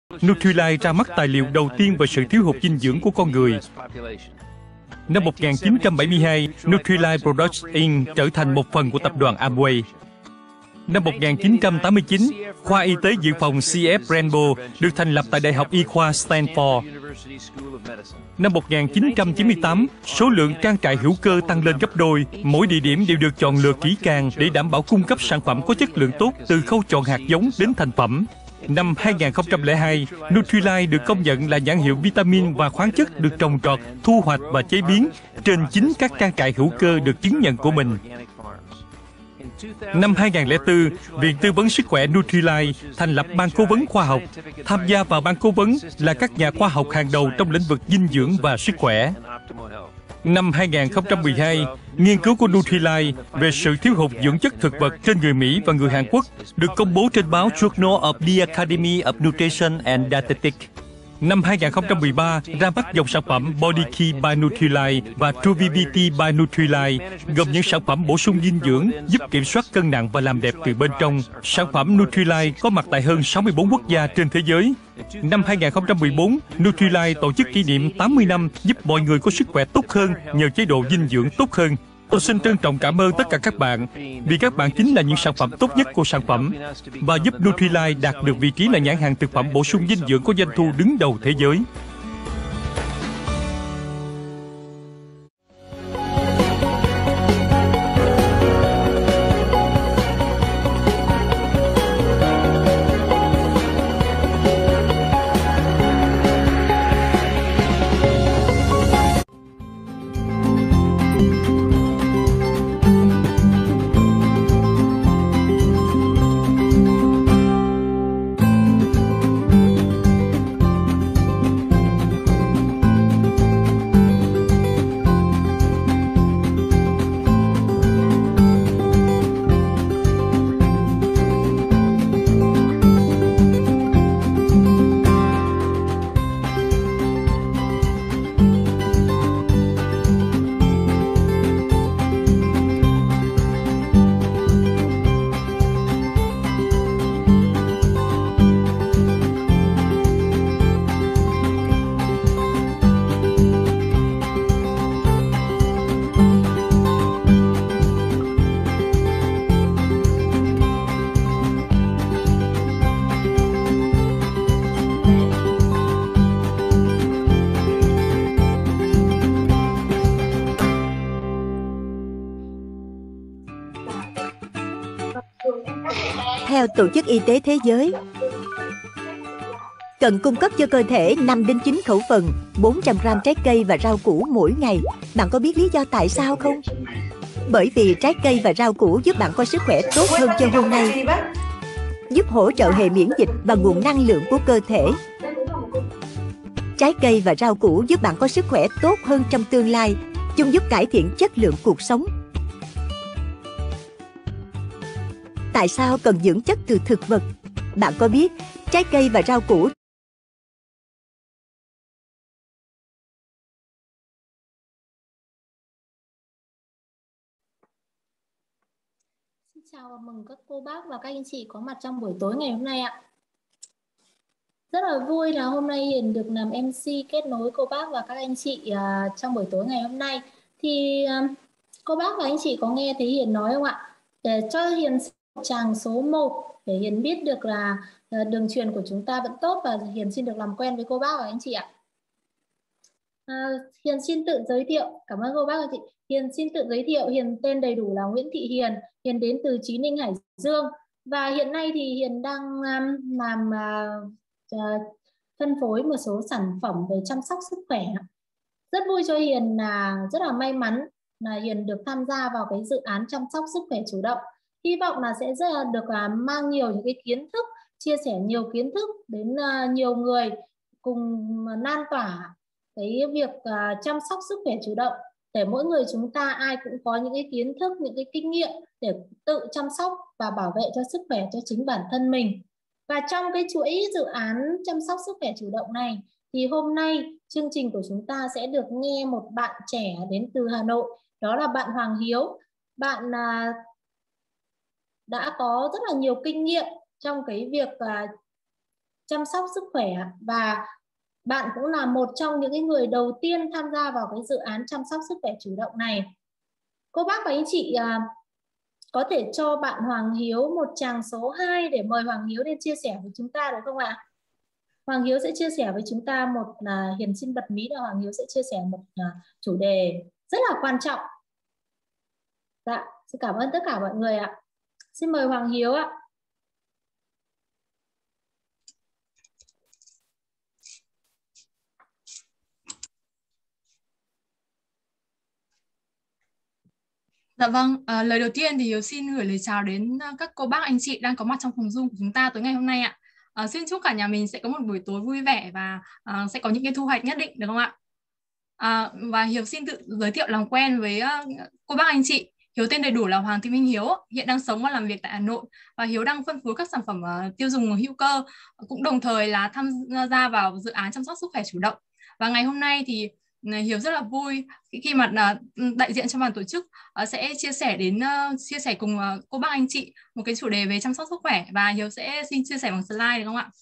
Nutrilite ra mắt tài liệu đầu tiên về sự thiếu hụt dinh dưỡng của con người. Năm 1972, Nutrilite Products Inc. trở thành một phần của tập đoàn Amway. Năm 1989, khoa y tế dự phòng CF Rainbow được thành lập tại Đại học Y khoa Stanford. Năm 1998, số lượng trang trại hữu cơ tăng lên gấp đôi. Mỗi địa điểm đều được chọn lựa kỹ càng để đảm bảo cung cấp sản phẩm có chất lượng tốt từ khâu chọn hạt giống đến thành phẩm. Năm 2002, Nutrilite được công nhận là nhãn hiệu vitamin và khoáng chất được trồng trọt, thu hoạch và chế biến trên chính các trang trại hữu cơ được chứng nhận của mình. Năm 2004, Viện Tư vấn Sức khỏe Nutrilite thành lập ban cố vấn khoa học. Tham gia vào ban cố vấn là các nhà khoa học hàng đầu trong lĩnh vực dinh dưỡng và sức khỏe. Năm 2012, nghiên cứu của Nutrilite về sự thiếu hụt dưỡng chất thực vật trên người Mỹ và người Hàn Quốc được công bố trên báo Journal of the Academy of Nutrition and Dietetics. Năm 2013, ra mắt dòng sản phẩm Body Key by Nutrilite và Truvivity by Nutrilite, gồm những sản phẩm bổ sung dinh dưỡng, giúp kiểm soát cân nặng và làm đẹp từ bên trong. Sản phẩm Nutrilite có mặt tại hơn 64 quốc gia trên thế giới. Năm 2014, Nutrilite tổ chức kỷ niệm 80 năm giúp mọi người có sức khỏe tốt hơn nhờ chế độ dinh dưỡng tốt hơn. Tôi xin trân trọng cảm ơn tất cả các bạn, vì các bạn chính là những sản phẩm tốt nhất của sản phẩm và giúp Nutrilite đạt được vị trí là nhãn hàng thực phẩm bổ sung dinh dưỡng có doanh thu đứng đầu thế giới. Theo Tổ chức Y tế Thế giới, cần cung cấp cho cơ thể 5 đến 9 khẩu phần 400 gram trái cây và rau củ mỗi ngày. Bạn có biết lý do tại sao không? Bởi vì trái cây và rau củ giúp bạn có sức khỏe tốt hơn cho hôm nay, giúp hỗ trợ hệ miễn dịch và nguồn năng lượng của cơ thể. Trái cây và rau củ giúp bạn có sức khỏe tốt hơn trong tương lai. Chúng giúp cải thiện chất lượng cuộc sống. Tại sao cần dưỡng chất từ thực vật? Bạn có biết trái cây và rau củ Chào và mừng các cô bác và các anh chị có mặt trong buổi tối ngày hôm nay ạ. Rất là vui là hôm nay Hiền được làm MC kết nối cô bác và các anh chị trong buổi tối ngày hôm nay. Thì cô bác và anh chị có nghe thấy Hiền nói không ạ? Để cho Hiền tràng số 1 để Hiền biết được là đường truyền của chúng ta vẫn tốt và Hiền xin được làm quen với cô bác và anh chị ạ. Hiền xin tự giới thiệu. Cảm ơn cô bác và chị. Hiền xin tự giới thiệu. Hiền tên đầy đủ là Nguyễn Thị Hiền. Hiền đến từ Chí Ninh, Hải Dương. Và hiện nay thì Hiền đang làm phân phối một số sản phẩm về chăm sóc sức khỏe. Rất vui cho Hiền là rất là may mắn là Hiền được tham gia vào cái dự án chăm sóc sức khỏe chủ động. Hy vọng là sẽ rất là được mang nhiều những cái kiến thức, chia sẻ nhiều kiến thức đến nhiều người cùng lan tỏa cái việc chăm sóc sức khỏe chủ động, để mỗi người chúng ta ai cũng có những cái kiến thức, những cái kinh nghiệm để tự chăm sóc và bảo vệ cho sức khỏe cho chính bản thân mình. Và trong cái chuỗi dự án chăm sóc sức khỏe chủ động này thì hôm nay chương trình của chúng ta sẽ được nghe một bạn trẻ đến từ Hà Nội, đó là bạn Hoàng Hiếu. Bạn đã có rất là nhiều kinh nghiệm trong cái việc chăm sóc sức khỏe, và bạn cũng là một trong những người đầu tiên tham gia vào cái dự án chăm sóc sức khỏe chủ động này. Cô bác và anh chị có thể cho bạn Hoàng Hiếu một tràng số 2 để mời Hoàng Hiếu lên chia sẻ với chúng ta được không ạ? Hoàng Hiếu sẽ chia sẻ với chúng ta một Hiền xin bật mí là Hoàng Hiếu sẽ chia sẻ một chủ đề rất là quan trọng. Dạ, xin cảm ơn tất cả mọi người ạ. Xin mời Hoàng Hiếu ạ. Dạ vâng, lời đầu tiên thì Hiếu xin gửi lời chào đến các cô bác anh chị đang có mặt trong phòng Zoom của chúng ta tối ngày hôm nay ạ. Xin chúc cả nhà mình sẽ có một buổi tối vui vẻ và sẽ có những cái thu hoạch nhất định, được không ạ? Và Hiếu xin tự giới thiệu làm quen với cô bác anh chị. Hiếu tên đầy đủ là Hoàng Thị Minh Hiếu, hiện đang sống và làm việc tại Hà Nội, và Hiếu đang phân phối các sản phẩm tiêu dùng hữu cơ, cũng đồng thời là tham gia vào dự án chăm sóc sức khỏe chủ động. Và ngày hôm nay thì Hiếu rất là vui khi mà đại diện cho ban tổ chức sẽ chia sẻ cùng cô bác anh chị một cái chủ đề về chăm sóc sức khỏe, và Hiếu sẽ xin chia sẻ bằng slide, được không ạ?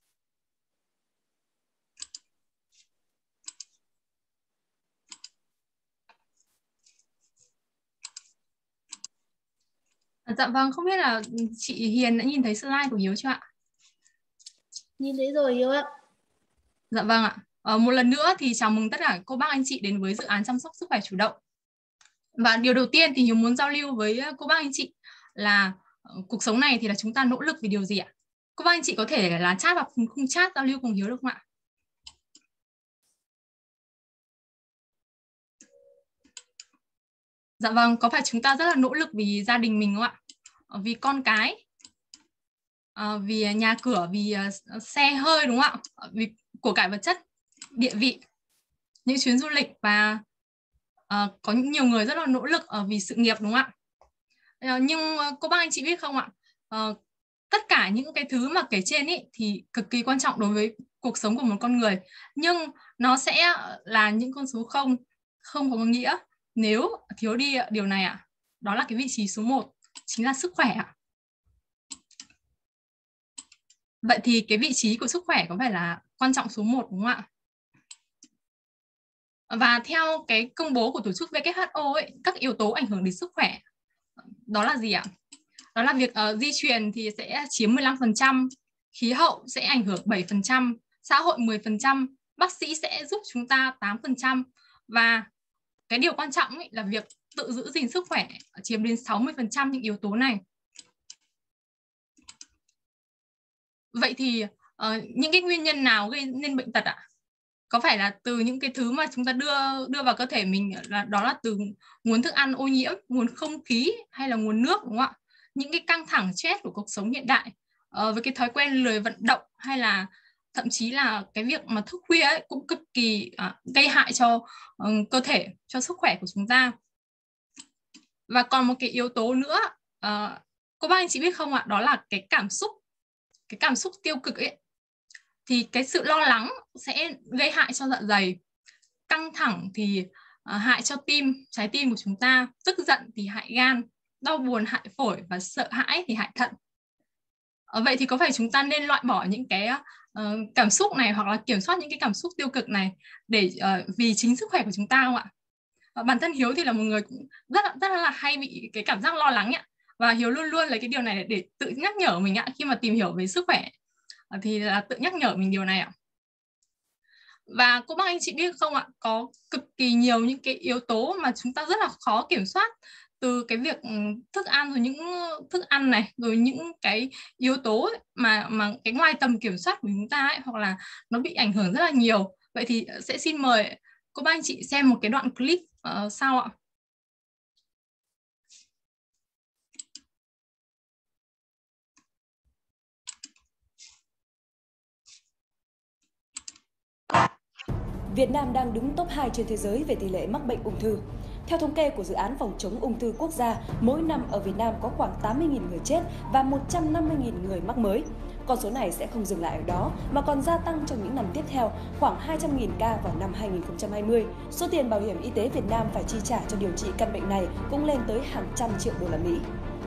Dạ vâng, không biết là chị Hiền đã nhìn thấy slide của Hiếu chưa ạ? Nhìn thấy rồi Hiếu ạ. Dạ vâng ạ. Một lần nữa thì chào mừng tất cả cô bác anh chị đến với dự án chăm sóc sức khỏe chủ động. Và điều đầu tiên thì Hiếu muốn giao lưu với cô bác anh chị là cuộc sống này thì là chúng ta nỗ lực vì điều gì ạ? Cô bác anh chị có thể là chat vào khung chat giao lưu cùng Hiếu được không ạ? Dạ vâng, có phải chúng ta rất là nỗ lực vì gia đình mình không ạ? Vì con cái, vì nhà cửa, vì xe hơi, đúng không ạ? Vì của cải vật chất, địa vị, những chuyến du lịch, và có nhiều người rất là nỗ lực vì sự nghiệp, đúng không ạ? Nhưng cô bác anh chị biết không ạ? Tất cả những cái thứ mà kể trên ý, thì cực kỳ quan trọng đối với cuộc sống của một con người, nhưng nó sẽ là những con số không có nghĩa nếu thiếu đi điều này ạ. Đó là cái vị trí số 1, chính là sức khỏe ạ. Vậy thì cái vị trí của sức khỏe có phải là quan trọng số 1 đúng không ạ? Và theo cái công bố của tổ chức WHO ấy, các yếu tố ảnh hưởng đến sức khỏe đó là gì ạ? Đó là việc di truyền thì sẽ chiếm 15%, khí hậu sẽ ảnh hưởng 7%, xã hội 10%, bác sĩ sẽ giúp chúng ta 8%, và cái điều quan trọng ấy là việc tự giữ gìn sức khỏe chiếm đến 60% những yếu tố này. Vậy thì những cái nguyên nhân nào gây nên bệnh tật ạ? Có phải là từ những cái thứ mà chúng ta đưa vào cơ thể mình, đó là từ nguồn thức ăn ô nhiễm, nguồn không khí, hay là nguồn nước, đúng không ạ? Những cái căng thẳng stress của cuộc sống hiện đại, với cái thói quen lười vận động, hay là thậm chí là cái việc mà thức khuya ấy, cũng cực kỳ gây hại cho cơ thể, cho sức khỏe của chúng ta. Và còn một cái yếu tố nữa, cô bác anh chị biết không ạ? Đó là cái cảm xúc tiêu cực ấy. Thì cái sự lo lắng sẽ gây hại cho dạ dày, căng thẳng thì hại cho trái tim của chúng ta, tức giận thì hại gan, đau buồn hại phổi, và sợ hãi thì hại thận. Vậy thì có phải chúng ta nên loại bỏ những cái cảm xúc này, hoặc là kiểm soát những cái cảm xúc tiêu cực này để vì chính sức khỏe của chúng ta không ạ? Bản thân Hiếu thì là một người cũng rất là hay bị cái cảm giác lo lắng ạ, và Hiếu luôn luôn lấy cái điều này để tự nhắc nhở mình ạ. Khi mà tìm hiểu về sức khỏe thì là tự nhắc nhở mình điều này ạ. Và cô bác anh chị biết không ạ, có cực kỳ nhiều những cái yếu tố mà chúng ta rất là khó kiểm soát, từ cái việc thức ăn, rồi những thức ăn này, rồi những cái yếu tố ấy, mà cái ngoài tầm kiểm soát của chúng ta ấy, hoặc là nó bị ảnh hưởng rất là nhiều. Vậy thì sẽ xin mời cô bác anh chị xem một cái đoạn clip sau ạ. Việt Nam đang đứng top 2 trên thế giới về tỷ lệ mắc bệnh ung thư. Theo thống kê của Dự án Phòng chống ung thư quốc gia, mỗi năm ở Việt Nam có khoảng 80.000 người chết và 150.000 người mắc mới. Con số này sẽ không dừng lại ở đó mà còn gia tăng trong những năm tiếp theo, khoảng 200.000 ca vào năm 2020. Số tiền Bảo hiểm y tế Việt Nam phải chi trả cho điều trị căn bệnh này cũng lên tới hàng trăm triệu đô la Mỹ.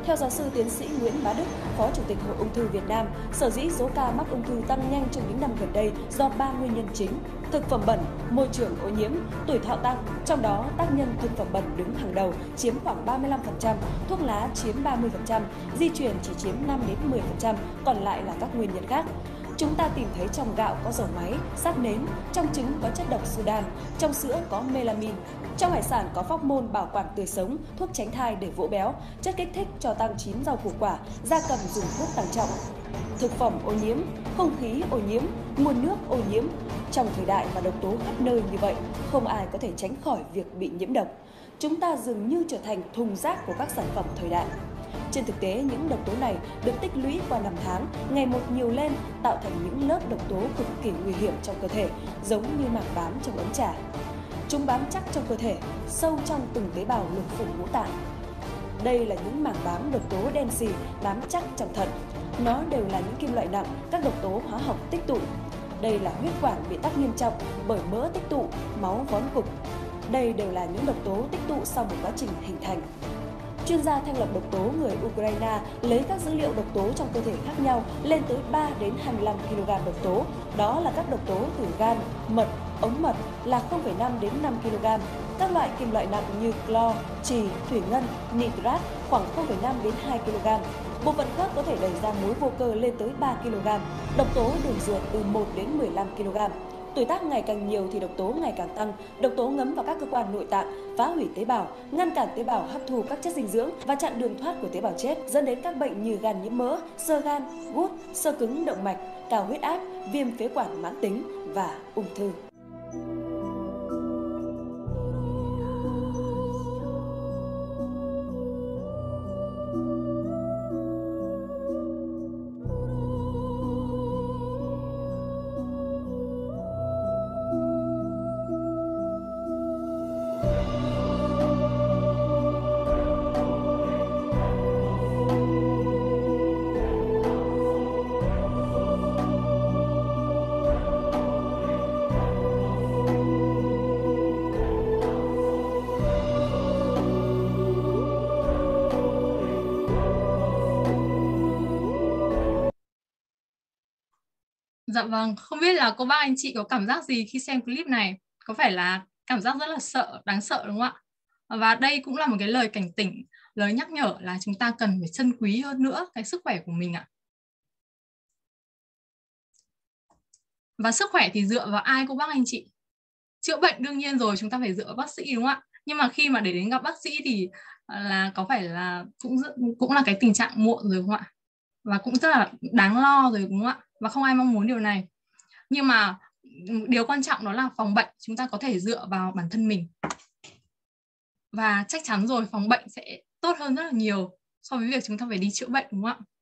Theo giáo sư tiến sĩ Nguyễn Bá Đức, Phó Chủ tịch Hội Ung thư Việt Nam, sở dĩ số ca mắc ung thư tăng nhanh trong những năm gần đây do 3 nguyên nhân chính: thực phẩm bẩn, môi trường ô nhiễm, tuổi thọ tăng. Trong đó, tác nhân thực phẩm bẩn đứng hàng đầu, chiếm khoảng 35%, thuốc lá chiếm 30%, di truyền chỉ chiếm 5-10%, còn lại là các nguyên nhân khác. Chúng ta tìm thấy trong gạo có dầu máy, sáp nến, trong trứng có chất độc Sudan, trong sữa có melamine, trong hải sản có phóc môn bảo quản tươi sống, thuốc tránh thai để vỗ béo, chất kích thích cho tăng chín rau củ quả, gia cầm dùng thuốc tăng trọng. Thực phẩm ô nhiễm, không khí ô nhiễm, nguồn nước ô nhiễm. Trong thời đại mà độc tố khắp nơi như vậy, không ai có thể tránh khỏi việc bị nhiễm độc. Chúng ta dường như trở thành thùng rác của các sản phẩm thời đại. Trên thực tế, những độc tố này được tích lũy qua năm tháng, ngày một nhiều lên, tạo thành những lớp độc tố cực kỳ nguy hiểm trong cơ thể, giống như mảng bám trong ấm trà. Chúng bám chắc trong cơ thể, sâu trong từng tế bào lục phủ ngũ tạng. Đây là những mảng bám độc tố đen xì bám chắc trong thận. Nó đều là những kim loại nặng, các độc tố hóa học tích tụ. Đây là huyết quản bị tắc nghiêm trọng bởi mỡ tích tụ, máu vón cục. Đây đều là những độc tố tích tụ sau một quá trình hình thành. Chuyên gia thanh lọc độc tố người Ukraine lấy các dữ liệu độc tố trong cơ thể khác nhau lên tới 3 đến 25 kg độc tố. Đó là các độc tố từ gan, mật, ống mật là 0,5 đến 5 kg. Các loại kim loại nặng như clo, trì, thủy ngân, nitrat khoảng 0,5 đến 2 kg. Bộ phận khác có thể đẩy ra muối vô cơ lên tới 3 kg. Độc tố đường ruột từ 1 đến 15 kg. Tuổi tác ngày càng nhiều thì độc tố ngày càng tăng, độc tố ngấm vào các cơ quan nội tạng, phá hủy tế bào, ngăn cản tế bào hấp thu các chất dinh dưỡng và chặn đường thoát của tế bào chết, dẫn đến các bệnh như gan nhiễm mỡ, xơ gan, gút, xơ cứng động mạch, cao huyết áp, viêm phế quản mãn tính và ung thư. Dạ vâng, không biết là cô bác anh chị có cảm giác gì khi xem clip này? Có phải là cảm giác rất là sợ, đáng sợ đúng không ạ? Và đây cũng là một cái lời cảnh tỉnh, lời nhắc nhở là chúng ta cần phải trân quý hơn nữa cái sức khỏe của mình ạ. Và sức khỏe thì dựa vào ai cô bác anh chị? Chữa bệnh đương nhiên rồi, chúng ta phải dựa vào bác sĩ đúng không ạ? Nhưng mà khi mà để đến gặp bác sĩ thì là có phải là cũng là cái tình trạng muộn rồi không ạ? Và cũng rất là đáng lo rồi đúng không ạ? Và không ai mong muốn điều này. Nhưng mà điều quan trọng đó là phòng bệnh chúng ta có thể dựa vào bản thân mình. Và chắc chắn rồi, phòng bệnh sẽ tốt hơn rất là nhiều so với việc chúng ta phải đi chữa bệnh đúng không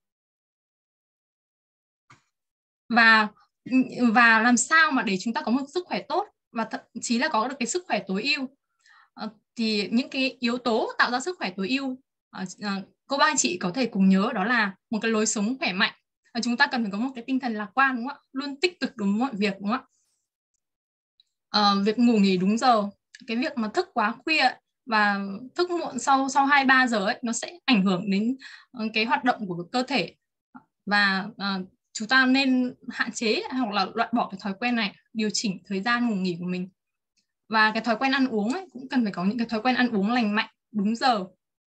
ạ? Và làm sao mà để chúng ta có một sức khỏe tốt và thậm chí là có được cái sức khỏe tối ưu, thì những cái yếu tố tạo ra sức khỏe tối ưu cô bác anh chị có thể cùng nhớ đó là một cái lối sống khỏe mạnh. Chúng ta cần phải có một cái tinh thần lạc quan đúng không ạ? Luôn tích cực đối với mọi việc đúng không ạ? Việc ngủ nghỉ đúng giờ, cái việc mà thức quá khuya và thức muộn sau 2-3 giờ ấy, nó sẽ ảnh hưởng đến cái hoạt động của cơ thể. Và chúng ta nên hạn chế hoặc là loại bỏ cái thói quen này, điều chỉnh thời gian ngủ nghỉ của mình. Và cái thói quen ăn uống ấy, cũng cần phải có những cái thói quen ăn uống lành mạnh, đúng giờ.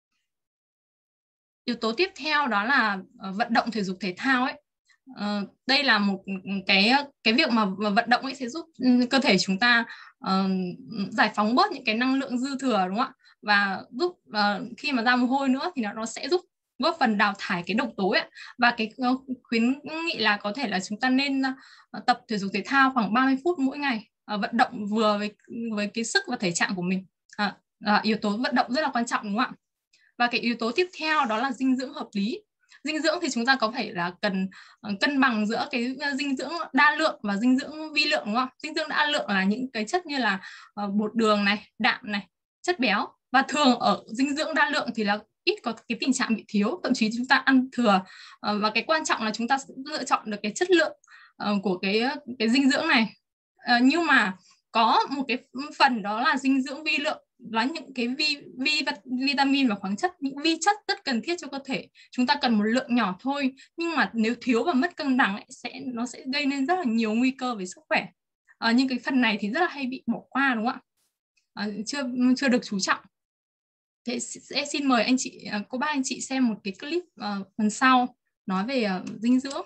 Yếu tố tiếp theo đó là vận động thể dục thể thao ấy. Đây là một cái việc mà vận động ấy sẽ giúp cơ thể chúng ta giải phóng bớt những cái năng lượng dư thừa đúng không ạ? Và giúp khi mà ra mồ hôi nữa thì nó sẽ giúp góp phần đào thải cái độc tố ấy. Và cái khuyến nghị là có thể là chúng ta nên tập thể dục thể thao khoảng 30 phút mỗi ngày, vận động vừa với cái sức và thể trạng của mình. Yếu tố vận động rất là quan trọng đúng không ạ? Và cái yếu tố tiếp theo đó là dinh dưỡng hợp lý. Dinh dưỡng thì chúng ta có phải là cần cân bằng giữa cái dinh dưỡng đa lượng và dinh dưỡng vi lượng đúng không? Dinh dưỡng đa lượng là những cái chất như là bột đường này, đạm này, chất béo. Và thường ở dinh dưỡng đa lượng thì là ít có cái tình trạng bị thiếu, thậm chí chúng ta ăn thừa. Và cái quan trọng là chúng ta sẽ lựa chọn được cái chất lượng của cái dinh dưỡng này. Nhưng mà có một cái phần đó là dinh dưỡng vi lượng là những cái vitamin và khoáng chất, những vi chất rất cần thiết cho cơ thể. Chúng ta cần một lượng nhỏ thôi, nhưng mà nếu thiếu và mất cân bằng ấy, nó sẽ gây nên rất là nhiều nguy cơ về sức khỏe. Nhưng cái phần này thì rất là hay bị bỏ qua, đúng không ạ? Chưa được chú trọng. Thế sẽ xin mời anh chị, cô bác anh chị xem một cái clip phần sau nói về dinh dưỡng.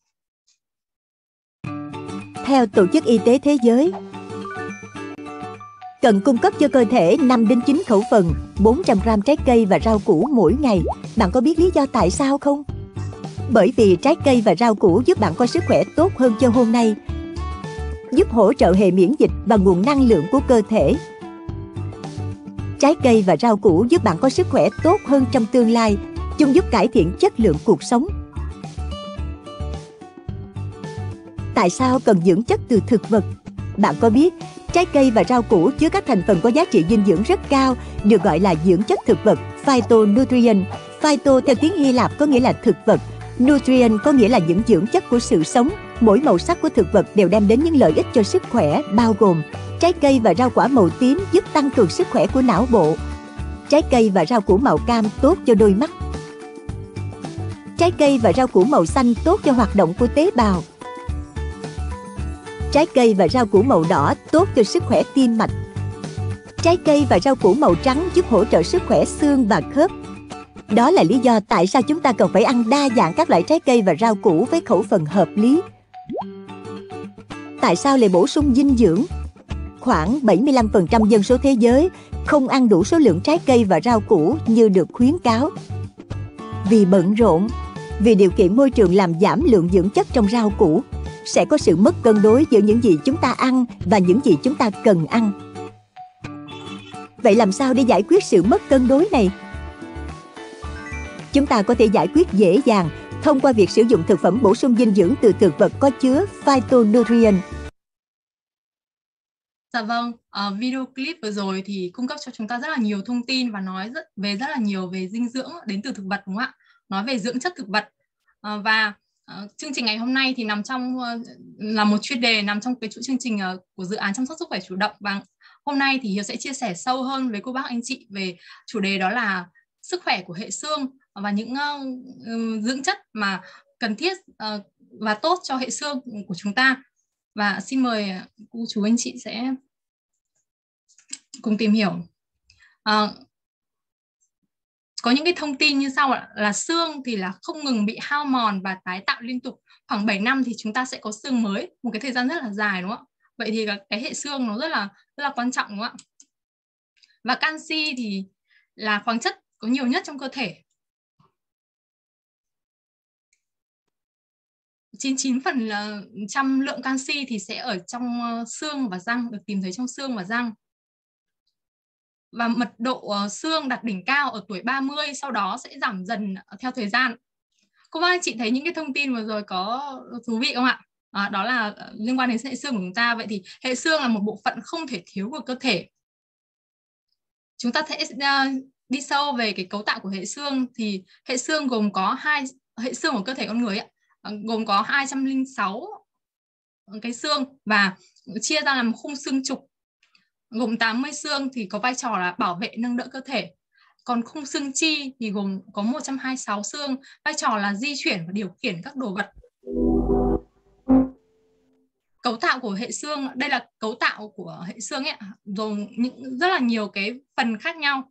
Theo Tổ chức Y tế Thế giới, cần cung cấp cho cơ thể 5 đến 9 khẩu phần 400 gram trái cây và rau củ mỗi ngày. Bạn có biết lý do tại sao không? Bởi vì trái cây và rau củ giúp bạn có sức khỏe tốt hơn cho hôm nay, giúp hỗ trợ hệ miễn dịch và nguồn năng lượng của cơ thể. Trái cây và rau củ giúp bạn có sức khỏe tốt hơn trong tương lai. Chúng giúp cải thiện chất lượng cuộc sống. Tại sao cần dưỡng chất từ thực vật? Bạn có biết trái cây và rau củ chứa các thành phần có giá trị dinh dưỡng rất cao, được gọi là dưỡng chất thực vật, phytonutrient. Phyto theo tiếng Hy Lạp có nghĩa là thực vật, nutrient có nghĩa là những dưỡng chất của sự sống. Mỗi màu sắc của thực vật đều đem đến những lợi ích cho sức khỏe, bao gồm trái cây và rau quả màu tím giúp tăng cường sức khỏe của não bộ. Trái cây và rau củ màu cam tốt cho đôi mắt. Trái cây và rau củ màu xanh tốt cho hoạt động của tế bào. Trái cây và rau củ màu đỏ tốt cho sức khỏe tim mạch. Trái cây và rau củ màu trắng giúp hỗ trợ sức khỏe xương và khớp. Đó là lý do tại sao chúng ta cần phải ăn đa dạng các loại trái cây và rau củ với khẩu phần hợp lý. Tại sao lại bổ sung dinh dưỡng? Khoảng 75% dân số thế giới không ăn đủ số lượng trái cây và rau củ như được khuyến cáo. Vì bận rộn, vì điều kiện môi trường làm giảm lượng dưỡng chất trong rau củ, sẽ có sự mất cân đối giữa những gì chúng ta ăn và những gì chúng ta cần ăn. Vậy làm sao để giải quyết sự mất cân đối này? Chúng ta có thể giải quyết dễ dàng thông qua việc sử dụng thực phẩm bổ sung dinh dưỡng từ thực vật có chứa phytonutrient. Dạ vâng, video clip vừa rồi thì cung cấp cho chúng ta rất là nhiều thông tin và nói rất là nhiều về dinh dưỡng đến từ thực vật, đúng không ạ? Nói về dưỡng chất thực vật. Chương trình ngày hôm nay thì nằm trong là một chuyên đề nằm trong cái chuỗi chương trình của dự án chăm sóc sức khỏe chủ động, và hôm nay thì Hiếu sẽ chia sẻ sâu hơn với cô bác anh chị về chủ đề đó là sức khỏe của hệ xương và những dưỡng chất mà cần thiết và tốt cho hệ xương của chúng ta. Và xin mời cô chú anh chị sẽ cùng tìm hiểu. Có những cái thông tin như sau ạ, là xương thì là không ngừng bị hao mòn và tái tạo liên tục. Khoảng 7 năm thì chúng ta sẽ có xương mới, một cái thời gian rất là dài, đúng không ạ? Vậy thì cái hệ xương nó rất là quan trọng, đúng không ạ? Và canxi thì là khoáng chất có nhiều nhất trong cơ thể. 99% lượng canxi thì sẽ ở trong xương và răng, được tìm thấy trong xương và răng. Và mật độ xương đạt đỉnh cao ở tuổi 30, sau đó sẽ giảm dần theo thời gian. Cô bác anh chị thấy những cái thông tin vừa rồi có thú vị không ạ? Đó là liên quan đến hệ xương của chúng ta. Vậy thì hệ xương là một bộ phận không thể thiếu của cơ thể. Chúng ta sẽ đi sâu về cái cấu tạo của hệ xương. Thì hệ xương gồm có hệ xương của cơ thể con người gồm có 206 cái xương và chia ra làm khung xương trục gồm 80 xương thì có vai trò là bảo vệ nâng đỡ cơ thể. Còn khung xương chi thì gồm có 126 xương, vai trò là di chuyển và điều khiển các đồ vật. Cấu tạo của hệ xương, đây là cấu tạo của hệ xương ấy, gồm rất là nhiều cái phần khác nhau.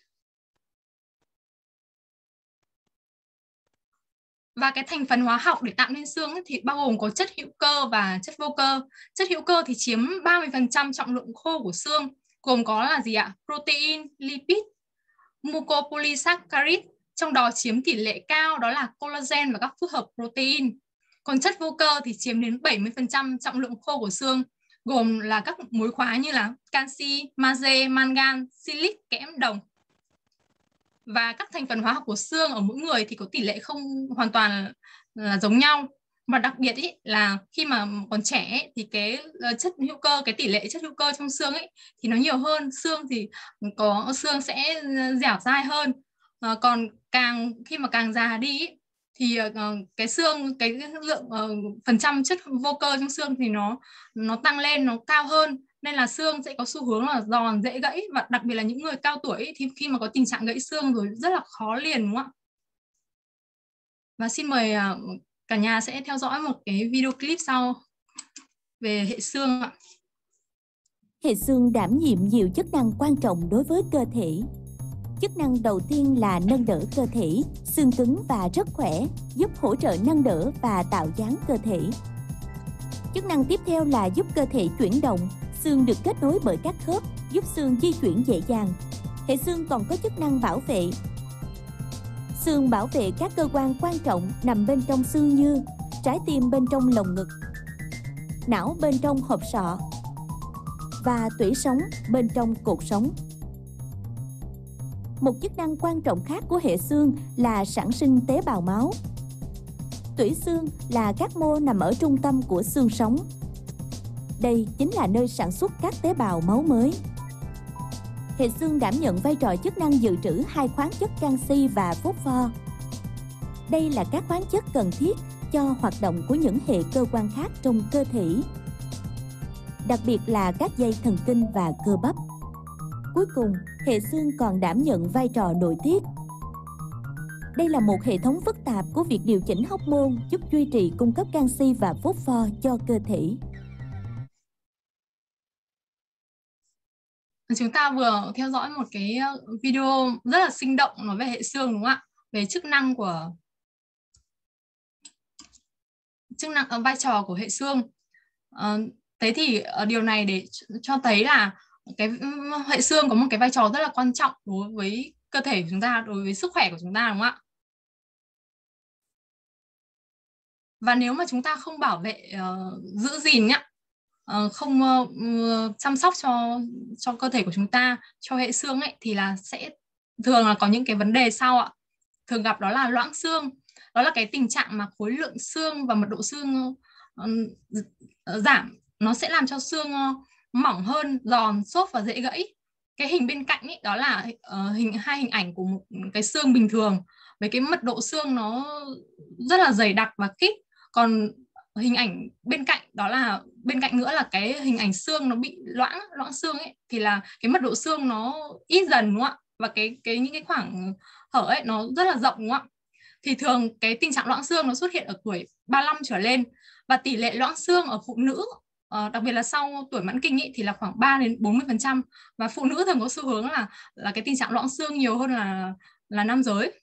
Và cái thành phần hóa học để tạo nên xương ấy, thì bao gồm có chất hữu cơ và chất vô cơ. Chất hữu cơ thì chiếm 30% trọng lượng khô của xương, gồm có là gì ạ? Protein, lipid, mucopolysaccharide, trong đó chiếm tỷ lệ cao đó là collagen và các phức hợp protein. Còn chất vô cơ thì chiếm đến 70% trọng lượng khô của xương, gồm là các muối khoáng như là canxi, magie, mangan, silic, kẽm, đồng. Và các thành phần hóa học của xương ở mỗi người thì có tỷ lệ không hoàn toàn là giống nhau. Và đặc biệt ý, là khi mà còn trẻ ấy, thì cái chất hữu cơ, cái tỷ lệ chất hữu cơ trong xương ấy thì nó nhiều hơn. Xương thì xương sẽ dẻo dai hơn. Còn khi mà càng già đi ý, thì cái xương, cái lượng phần trăm chất vô cơ trong xương thì nó tăng lên, nó cao hơn, nên là xương sẽ có xu hướng là giòn, dễ gãy, và đặc biệt là những người cao tuổi thì khi mà có tình trạng gãy xương rồi rất là khó liền, đúng không ạ? Và xin mời cả nhà sẽ theo dõi một cái video clip sau về hệ xương ạ. Hệ xương đảm nhiệm nhiều chức năng quan trọng đối với cơ thể. Chức năng đầu tiên là nâng đỡ cơ thể, xương cứng và rất khỏe, giúp hỗ trợ nâng đỡ và tạo dáng cơ thể. Chức năng tiếp theo là giúp cơ thể chuyển động, xương được kết nối bởi các khớp, giúp xương di chuyển dễ dàng. Hệ xương còn có chức năng bảo vệ. Xương bảo vệ các cơ quan quan trọng nằm bên trong xương như trái tim bên trong lồng ngực, não bên trong hộp sọ và tủy sống bên trong cột sống. Một chức năng quan trọng khác của hệ xương là sản sinh tế bào máu. Tủy xương là các mô nằm ở trung tâm của xương sống. Đây chính là nơi sản xuất các tế bào máu mới. Hệ xương đảm nhận vai trò chức năng dự trữ hai khoáng chất canxi và phốt pho. Đây là các khoáng chất cần thiết cho hoạt động của những hệ cơ quan khác trong cơ thể, đặc biệt là các dây thần kinh và cơ bắp. Cuối cùng, hệ xương còn đảm nhận vai trò nội tiết. Đây là một hệ thống phức tạp của việc điều chỉnh hormone, giúp duy trì cung cấp canxi và phốt pho cho cơ thể. Chúng ta vừa theo dõi một cái video rất là sinh động nói về hệ xương, đúng không ạ? Về chức năng, vai trò của hệ xương. Thế thì điều này để cho thấy là cái hệ xương có một cái vai trò rất là quan trọng đối với cơ thể của chúng ta, đối với sức khỏe của chúng ta, đúng không ạ? Và nếu mà chúng ta không bảo vệ, giữ gìn nhá, không chăm sóc cho cơ thể của chúng ta, cho hệ xương ấy, thì là sẽ thường là có những cái vấn đề sau ạ. Thường gặp đó là loãng xương. Đó là cái tình trạng mà khối lượng xương và mật độ xương giảm. Nó sẽ làm cho xương mỏng hơn, giòn, xốp và dễ gãy. Cái hình bên cạnh ấy, đó là hai hình ảnh của một cái xương bình thường với cái mật độ xương nó rất là dày đặc và kít. Còn hình ảnh bên cạnh, đó là bên cạnh nữa là cái hình ảnh xương nó bị loãng xương ấy, thì là cái mật độ xương nó ít dần, đúng không ạ? Và những cái khoảng hở ấy nó rất là rộng, đúng không ạ? Thì thường cái tình trạng loãng xương nó xuất hiện ở tuổi 35 trở lên, và tỷ lệ loãng xương ở phụ nữ, đặc biệt là sau tuổi mãn kinh ấy, thì là khoảng 3 đến 40%, và phụ nữ thường có xu hướng là cái tình trạng loãng xương nhiều hơn là nam giới.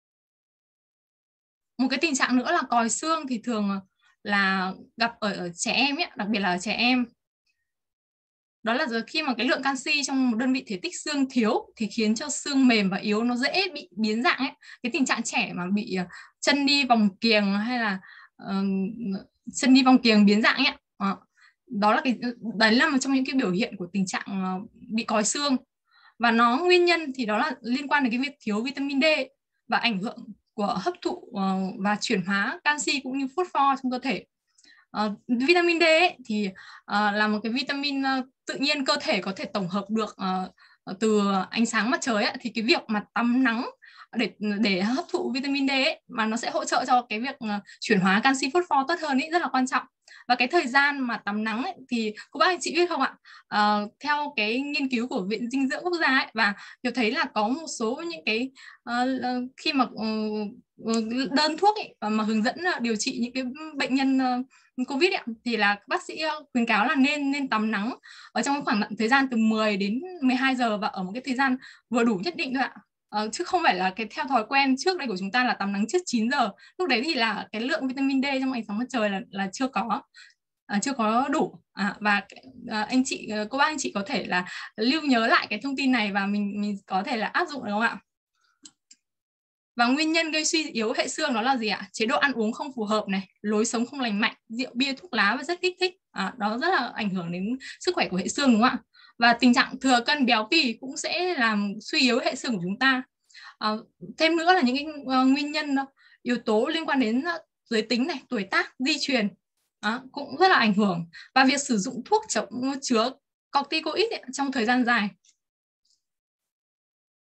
Một cái tình trạng nữa là còi xương thì thường là gặp ở trẻ em ấy, đặc biệt là ở trẻ em. Đó là khi mà cái lượng canxi trong một đơn vị thể tích xương thiếu thì khiến cho xương mềm và yếu, nó dễ bị biến dạng ấy. Cái tình trạng trẻ mà bị chân đi vòng kiềng hay là chân đi vòng kiềng biến dạng ấy, đó là đấy là một trong những cái biểu hiện của tình trạng bị còi xương. Và nguyên nhân thì đó là liên quan đến cái việc thiếu vitamin D và ảnh hưởng của hấp thụ và chuyển hóa canxi cũng như phốt pho trong cơ thể. Vitamin D ấy, thì là một cái vitamin tự nhiên cơ thể có thể tổng hợp được từ ánh sáng mặt trời ấy, thì cái việc mà tắm nắng để hấp thụ vitamin D ấy, mà nó sẽ hỗ trợ cho cái việc chuyển hóa canxi phốt pho tốt hơn ấy, rất là quan trọng. Và cái thời gian mà tắm nắng ấy, thì cô bác anh chị biết không ạ, theo cái nghiên cứu của Viện Dinh dưỡng Quốc gia ấy, và Hiếu thấy là có một số những cái khi mà đơn thuốc ấy, mà hướng dẫn điều trị những cái bệnh nhân Covid ấy, thì là bác sĩ khuyến cáo là nên tắm nắng ở trong khoảng thời gian từ 10 đến 12 giờ và ở một cái thời gian vừa đủ nhất định thôi ạ. Chứ không phải là cái theo thói quen trước đây của chúng ta là tắm nắng trước 9 giờ. Lúc đấy thì là cái lượng vitamin D trong ánh sáng mặt trời là chưa có đủ. Và anh chị, cô bác anh chị có thể là lưu nhớ lại cái thông tin này và mình có thể là áp dụng được không ạ? Và nguyên nhân gây suy yếu hệ xương đó là gì ạ? Chế độ ăn uống không phù hợp này, lối sống không lành mạnh, rượu bia thuốc lá và chất kích thích. Đó rất là ảnh hưởng đến sức khỏe của hệ xương, đúng không ạ? Và tình trạng thừa cân béo phì cũng sẽ làm suy yếu hệ xương của chúng ta. Thêm nữa là những cái nguyên nhân yếu tố liên quan đến giới tính này, tuổi tác, di truyền cũng rất là ảnh hưởng. Và việc sử dụng thuốc chứa corticoid trong thời gian dài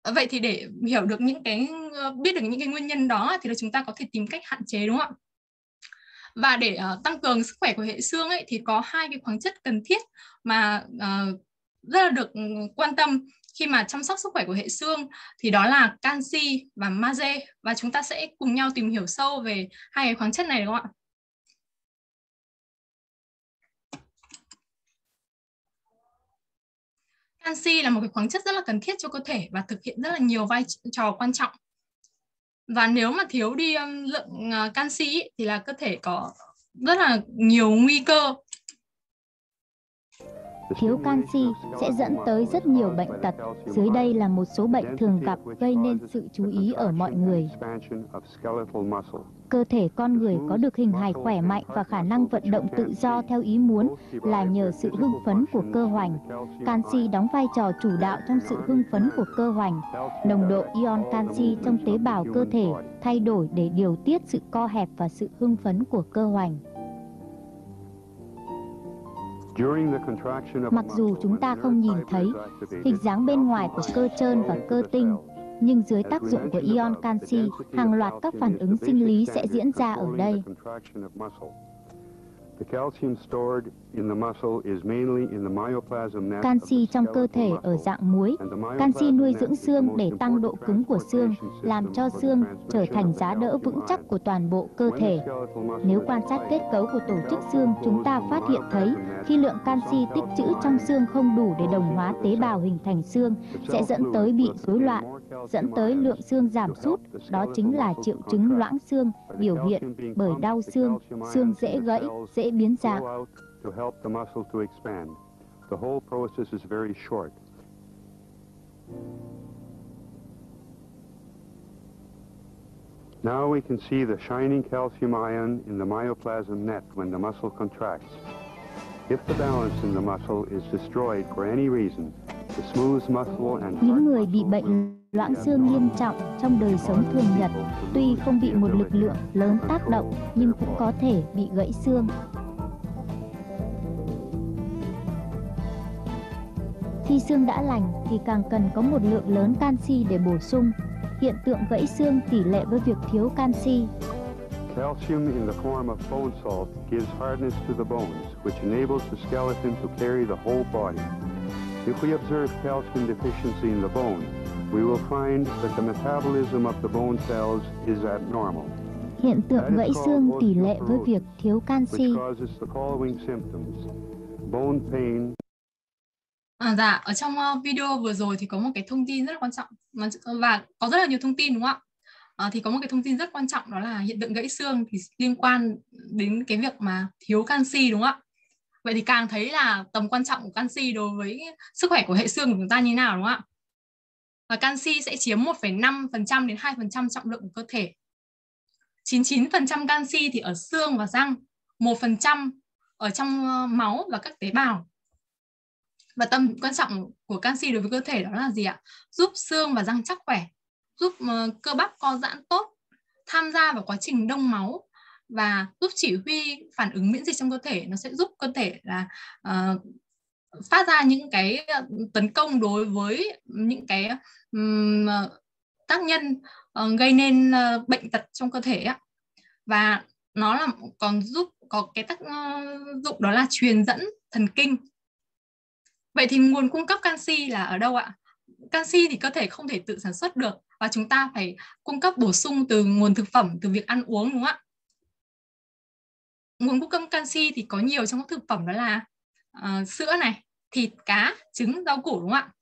Vậy thì để hiểu được biết được những cái nguyên nhân đó thì là chúng ta có thể tìm cách hạn chế, đúng không ạ? Và để tăng cường sức khỏe của hệ xương ấy, thì có 2 cái khoáng chất cần thiết mà rất là được quan tâm khi mà chăm sóc sức khỏe của hệ xương, thì đó là canxi và magie. Và chúng ta sẽ cùng nhau tìm hiểu sâu về 2 cái khoáng chất này, đúng không ạ? Canxi là một cái khoáng chất rất là cần thiết cho cơ thể và thực hiện rất là nhiều vai trò quan trọng. Và nếu mà thiếu đi lượng canxi thì là cơ thể có rất là nhiều nguy cơ. Thiếu canxi sẽ dẫn tới rất nhiều bệnh tật. Dưới đây là một số bệnh thường gặp gây nên sự chú ý ở mọi người. Cơ thể con người có được hình hài khỏe mạnh và khả năng vận động tự do theo ý muốn là nhờ sự hưng phấn của cơ hoành. Canxi đóng vai trò chủ đạo trong sự hưng phấn của cơ hoành. Nồng độ ion canxi trong tế bào cơ thể thay đổi để điều tiết sự co hẹp và sự hưng phấn của cơ hoành. Mặc dù chúng ta không nhìn thấy hình dáng bên ngoài của cơ trơn và cơ tinh, nhưng dưới tác dụng của ion canxi, hàng loạt các phản ứng sinh lý sẽ diễn ra ở đây. Canxi trong cơ thể ở dạng muối. Canxi nuôi dưỡng xương để tăng độ cứng của xương, làm cho xương trở thành giá đỡ vững chắc của toàn bộ cơ thể. Nếu quan sát kết cấu của tổ chức xương, chúng ta phát hiện thấy khi lượng canxi tích trữ trong xương không đủ để đồng hóa tế bào hình thành xương, sẽ dẫn tới bị rối loạn, dẫn tới lượng xương giảm sút. Đó chính là triệu chứng loãng xương, biểu hiện bởi đau xương, xương dễ gãy, dễ biến dạng. Now we can see the shining calcium ion in the myoplasm net when the muscle contracts. If the balance in the muscle is destroyed for any reason, the smooth muscle and những người bị bệnh loãng xương nghiêm trọng trong đời sống thường nhật, tuy không bị một lực lượng lớn tác động nhưng cũng có thể bị gãy xương. Khi xương đã lành thì càng cần có một lượng lớn canxi để bổ sung. Hiện tượng gãy xương tỷ lệ với việc thiếu canxi. Calcium in the form of bone salt gives hardness to the bones, which enables the skeleton to carry the whole body. If we observe calcium deficiency in the bone, we will find that the metabolism of the bone cells is abnormal. Hiện tượng gãy xương tỷ lệ với việc thiếu canxi. Which causes the following symptoms: bone pain. Dạ, ở trong video vừa rồi thì có một cái thông tin rất là quan trọng và có rất là nhiều thông tin, đúng không ạ? Thì có một cái thông tin rất quan trọng, đó là hiện tượng gãy xương thì liên quan đến cái việc mà thiếu canxi, đúng không ạ? Vậy thì càng thấy là tầm quan trọng của canxi đối với sức khỏe của hệ xương của chúng ta như nào, đúng không ạ? Và canxi sẽ chiếm 1,5% đến 2% trọng lượng của cơ thể. 99% canxi thì ở xương và răng, 1% ở trong máu và các tế bào. Và tầm quan trọng của canxi đối với cơ thể đó là gì ạ? Giúp xương và răng chắc khỏe, giúp cơ bắp co giãn tốt, tham gia vào quá trình đông máu và giúp chỉ huy phản ứng miễn dịch trong cơ thể. Nó sẽ giúp cơ thể là phát ra những cái tấn công đối với những cái tác nhân gây nên bệnh tật trong cơ thể ạ. Và nó là còn giúp có cái tác dụng đó là truyền dẫn thần kinh. Vậy thì nguồn cung cấp canxi là ở đâu ạ? Canxi thì cơ thể không thể tự sản xuất được và chúng ta phải cung cấp bổ sung từ nguồn thực phẩm, từ việc ăn uống, đúng không ạ? Nguồn cung cấp canxi thì có nhiều trong các thực phẩm, đó là sữa này, thịt, cá, trứng, rau củ, đúng không ạ?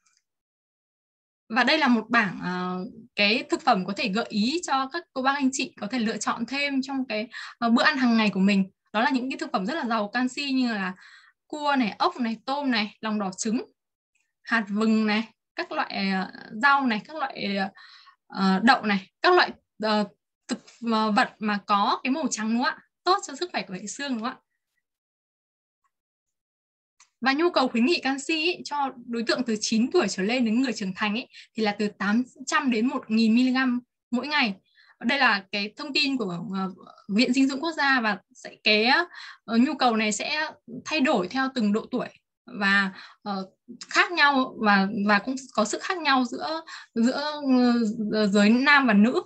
Và đây là một bảng cái thực phẩm có thể gợi ý cho các cô bác anh chị có thể lựa chọn thêm trong cái bữa ăn hàng ngày của mình. Đó là những cái thực phẩm rất là giàu canxi như là cua này, ốc này, tôm này, lòng đỏ trứng, hạt vừng này, các loại rau này, các loại đậu này, các loại thực vật mà có cái màu trắng, đúng không ạ? Tốt cho sức khỏe của hệ xương, đúng không ạ? Và nhu cầu khuyến nghị canxi cho đối tượng từ 9 tuổi trở lên đến người trưởng thành thì là từ 800 đến 1.000 mg mỗi ngày. Đây là cái thông tin của Viện Dinh dưỡng Quốc gia và cái nhu cầu này sẽ thay đổi theo từng độ tuổi và khác nhau và cũng có sự khác nhau giữa giới nam và nữ.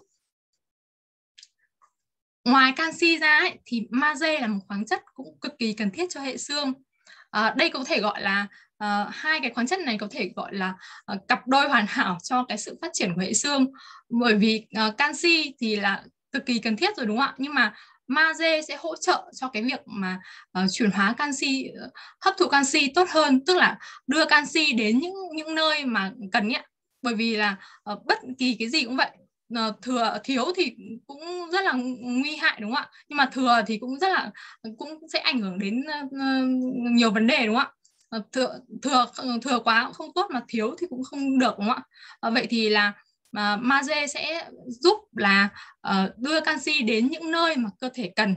Ngoài canxi ra ấy, thì magie là một khoáng chất cũng cực kỳ cần thiết cho hệ xương. Đây có thể gọi là hai cái khoáng chất này có thể gọi là cặp đôi hoàn hảo cho cái sự phát triển của hệ xương, bởi vì canxi thì là cực kỳ cần thiết rồi, đúng không ạ? Nhưng mà magie sẽ hỗ trợ cho cái việc mà chuyển hóa canxi, hấp thụ canxi tốt hơn, tức là đưa canxi đến những nơi mà cần ấy. Bởi vì là bất kỳ cái gì cũng vậy, thừa thiếu thì cũng rất là nguy hại, đúng không ạ? Nhưng mà thừa thì cũng sẽ ảnh hưởng đến nhiều vấn đề, đúng không ạ? Thừa quá cũng không tốt, mà thiếu thì cũng không được, đúng không ạ? Vậy thì là magie sẽ giúp là đưa canxi đến những nơi mà cơ thể cần.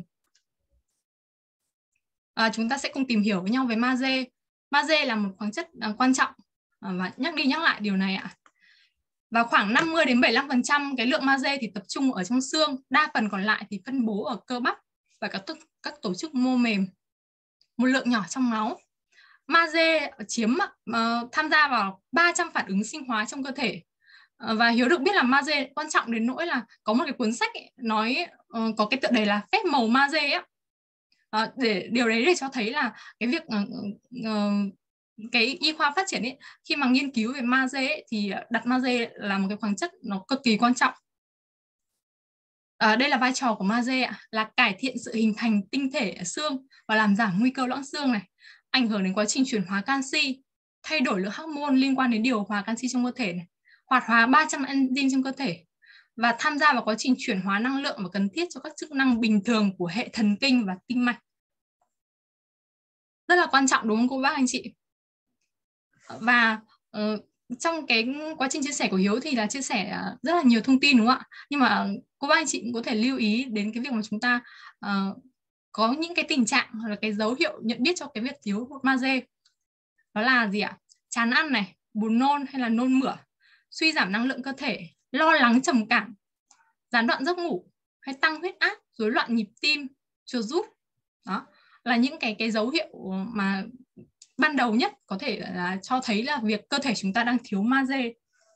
Chúng ta sẽ cùng tìm hiểu với nhau về magie. Magie là một khoáng chất quan trọng, và nhắc đi nhắc lại điều này ạ. Và khoảng 50 đến 75% cái lượng magie thì tập trung ở trong xương, đa phần còn lại thì phân bố ở cơ bắp và các tổ chức mô mềm, một lượng nhỏ trong máu. Magie tham gia vào 300 phản ứng sinh hóa trong cơ thể. Và Hiếu được biết là magie quan trọng đến nỗi là có một cái cuốn sách ấy, nói có cái tựa đề là phép màu magie ấy. Điều đấy để cho thấy là cái việc cái y khoa phát triển ấy, khi mà nghiên cứu về magie ấy, thì đặt magie là một cái khoáng chất nó cực kỳ quan trọng. Đây là vai trò của magie ạ, là cải thiện sự hình thành tinh thể ở xương và làm giảm nguy cơ loãng xương này, ảnh hưởng đến quá trình chuyển hóa canxi, thay đổi lượng hormone liên quan đến điều hòa canxi trong cơ thể này, hoạt hóa 300 enzyme trong cơ thể, và tham gia vào quá trình chuyển hóa năng lượng và cần thiết cho các chức năng bình thường của hệ thần kinh và tim mạch. Rất là quan trọng, đúng không cô bác anh chị? Và trong cái quá trình chia sẻ của Hiếu thì là chia sẻ rất là nhiều thông tin, đúng không ạ? Nhưng mà cô bác anh chị cũng có thể lưu ý đến cái việc mà chúng ta có những cái tình trạng hoặc là cái dấu hiệu nhận biết cho cái việc thiếu hụt magie. Đó là gì ạ? Chán ăn này, buồn nôn hay là nôn mửa, suy giảm năng lượng cơ thể, lo lắng trầm cảm, gián đoạn giấc ngủ, hay tăng huyết áp, rối loạn nhịp tim, chuột rút. Đó là những cái dấu hiệu mà ban đầu nhất có thể là cho thấy là việc cơ thể chúng ta đang thiếu magie.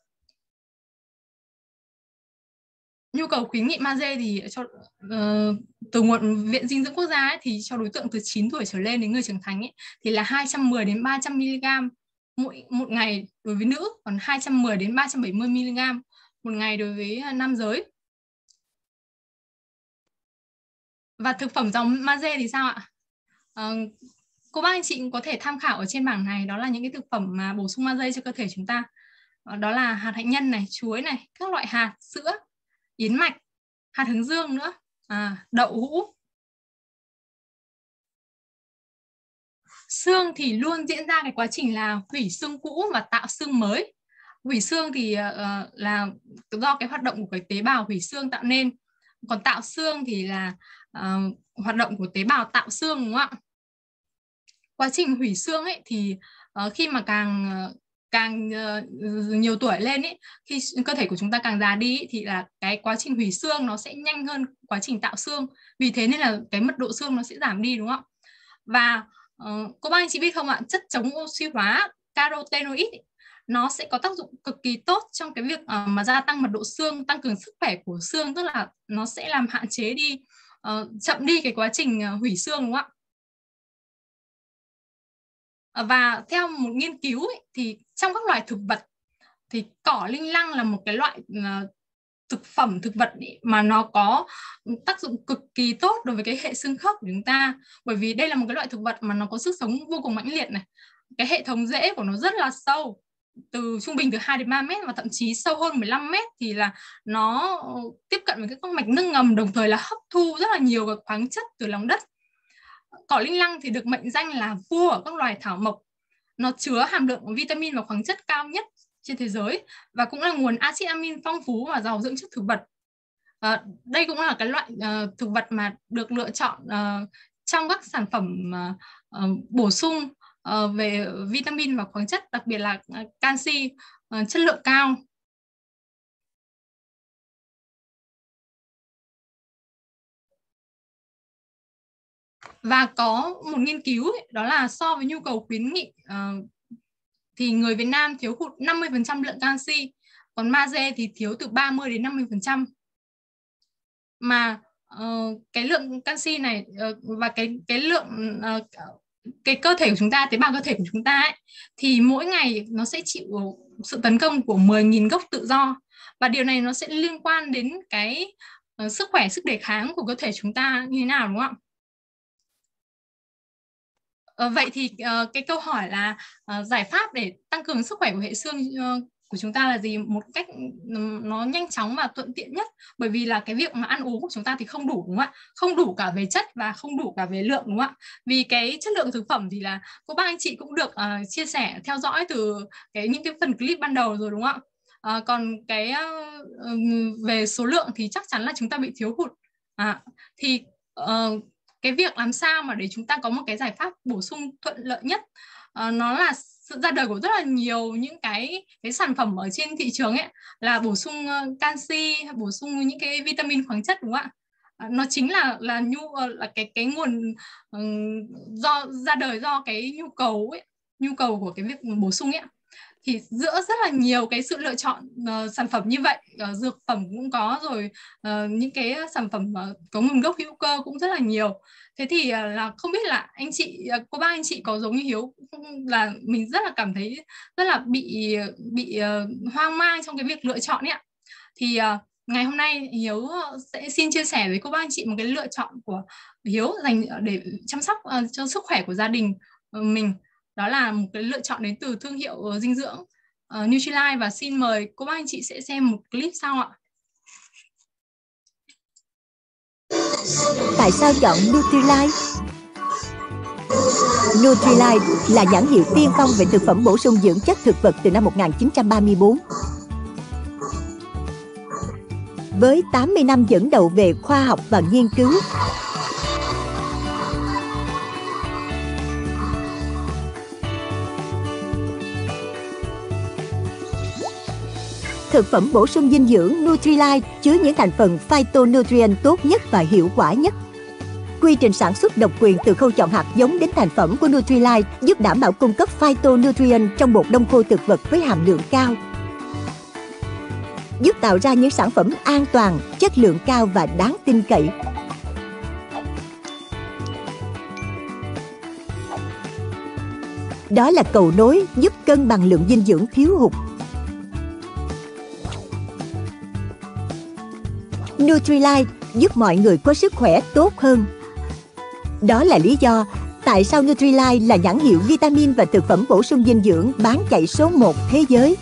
Nhu cầu khuyến nghị magie thì từ nguồn Viện Dinh dưỡng Quốc gia ấy, thì cho đối tượng từ 9 tuổi trở lên đến người trưởng thành ấy, thì là 210 đến 300 mg một ngày đối với nữ, còn 210 đến 370 mg một ngày đối với nam giới. Và thực phẩm giàu magie thì sao ạ? Cô bác anh chị có thể tham khảo ở trên bảng này, đó là những cái thực phẩm mà bổ sung magie cho cơ thể chúng ta. Đó là hạt hạnh nhân này, chuối này, các loại hạt, sữa, yến mạch, hạt hướng dương nữa, đậu hũ. Xương thì luôn diễn ra cái quá trình là hủy xương cũ và tạo xương mới. Hủy xương thì là do cái hoạt động của cái tế bào hủy xương tạo nên, còn tạo xương thì là hoạt động của tế bào tạo xương, đúng không ạ? Quá trình hủy xương ấy thì khi mà càng nhiều tuổi lên ấy, khi cơ thể của chúng ta càng già đi ấy, thì là cái quá trình hủy xương nó sẽ nhanh hơn quá trình tạo xương, vì thế nên là cái mật độ xương nó sẽ giảm đi, đúng không ạ? Và cô bác anh chị biết không ạ, chất chống oxy hóa carotenoid ấy, nó sẽ có tác dụng cực kỳ tốt trong cái việc mà gia tăng mật độ xương, tăng cường sức khỏe của xương, tức là nó sẽ làm hạn chế đi, chậm đi cái quá trình hủy xương, đúng không ạ? Và theo một nghiên cứu ấy, thì trong các loài thực vật thì cỏ linh lăng là một cái loại thực vật ấy, mà nó có tác dụng cực kỳ tốt đối với cái hệ xương khớp của chúng ta, bởi vì đây là một cái loại thực vật mà nó có sức sống vô cùng mãnh liệt này. Cái hệ thống rễ của nó rất là sâu, từ trung bình từ 2 đến 3 mét và thậm chí sâu hơn 15 mét, thì là nó tiếp cận với các mạch nước ngầm, đồng thời là hấp thu rất là nhiều các khoáng chất từ lòng đất. Cỏ linh lăng thì được mệnh danh là vua ở các loài thảo mộc. Nó chứa hàm lượng vitamin và khoáng chất cao nhất trên thế giới, và cũng là nguồn axit amin phong phú và giàu dưỡng chất thực vật. Đây cũng là cái loại thực vật mà được lựa chọn trong các sản phẩm bổ sung về vitamin và khoáng chất, đặc biệt là canxi chất lượng cao. Và có một nghiên cứu ấy, đó là so với nhu cầu khuyến nghị thì người Việt Nam thiếu hụt 50% lượng canxi, còn magie thì thiếu từ 30 đến 50%. Mà cái lượng canxi này và cái lượng cái cơ thể của chúng ta, tế bào cơ thể của chúng ta ấy, thì mỗi ngày nó sẽ chịu sự tấn công của 10.000 gốc tự do, và điều này nó sẽ liên quan đến cái sức khỏe, sức đề kháng của cơ thể chúng ta như thế nào, đúng không ạ? Vậy thì cái câu hỏi là giải pháp để tăng cường sức khỏe của hệ xương của chúng ta là gì? Một cách nó nhanh chóng và thuận tiện nhất, bởi vì là cái việc mà ăn uống của chúng ta thì không đủ, đúng không ạ? Không đủ cả về chất và không đủ cả về lượng, đúng không ạ? Vì cái chất lượng thực phẩm thì là cô bác anh chị cũng được chia sẻ theo dõi từ những cái phần clip ban đầu rồi, đúng không ạ? Còn cái về số lượng thì chắc chắn là chúng ta bị thiếu hụt. Thì cái việc làm sao mà để chúng ta có một cái giải pháp bổ sung thuận lợi nhất, nó là sự ra đời của rất là nhiều những cái sản phẩm ở trên thị trường ấy, là bổ sung canxi, bổ sung những cái vitamin khoáng chất, đúng không ạ? Nó chính là cái nguồn do ra đời do cái nhu cầu của cái việc bổ sung ấy. Thì giữa rất là nhiều cái sự lựa chọn sản phẩm như vậy, dược phẩm cũng có rồi, những cái sản phẩm có nguồn gốc hữu cơ cũng rất là nhiều. Thế thì là không biết là anh chị, cô bác anh chị có giống như Hiếu là mình rất là cảm thấy rất là bị hoang mang trong cái việc lựa chọn ấy ạ. Thì ngày hôm nay Hiếu sẽ xin chia sẻ với cô bác anh chị một cái lựa chọn của Hiếu dành để chăm sóc cho sức khỏe của gia đình mình. Đó là một cái lựa chọn đến từ thương hiệu dinh dưỡng Nutrilite, và xin mời cô bác anh chị sẽ xem một clip sau ạ. Tại sao chọn Nutrilite? Nutrilite là nhãn hiệu tiên phong về thực phẩm bổ sung dưỡng chất thực vật từ năm 1934. Với 80 năm dẫn đầu về khoa học và nghiên cứu, thực phẩm bổ sung dinh dưỡng Nutrilite chứa những thành phần phytonutrient tốt nhất và hiệu quả nhất. Quy trình sản xuất độc quyền từ khâu chọn hạt giống đến thành phẩm của Nutrilite giúp đảm bảo cung cấp phytonutrient trong bột đông khô thực vật với hàm lượng cao, giúp tạo ra những sản phẩm an toàn, chất lượng cao và đáng tin cậy. Đó là cầu nối giúp cân bằng lượng dinh dưỡng thiếu hụt. Nutrilite giúp mọi người có sức khỏe tốt hơn. Đó là lý do tại sao Nutrilite là nhãn hiệu vitamin và thực phẩm bổ sung dinh dưỡng bán chạy số 1 thế giới.